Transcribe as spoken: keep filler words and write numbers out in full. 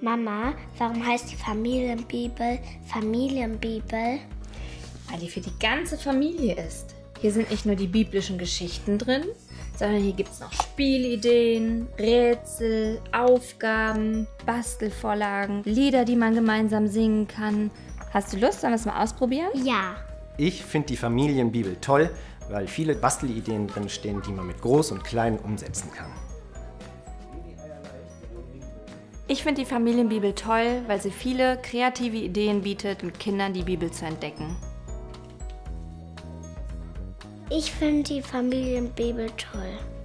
Mama, warum heißt die Familienbibel Familienbibel? Weil die für die ganze Familie ist. Hier sind nicht nur die biblischen Geschichten drin, sondern hier gibt es noch Spielideen, Rätsel, Aufgaben, Bastelvorlagen, Lieder, die man gemeinsam singen kann. Hast du Lust, sollen wir es mal ausprobieren? Ja. Ich finde die Familienbibel toll, weil viele Bastelideen drin stehen, die man mit Groß und Klein umsetzen kann. Ich finde die Familienbibel toll, weil sie viele kreative Ideen bietet, mit Kindern die Bibel zu entdecken. Ich finde die Familienbibel toll.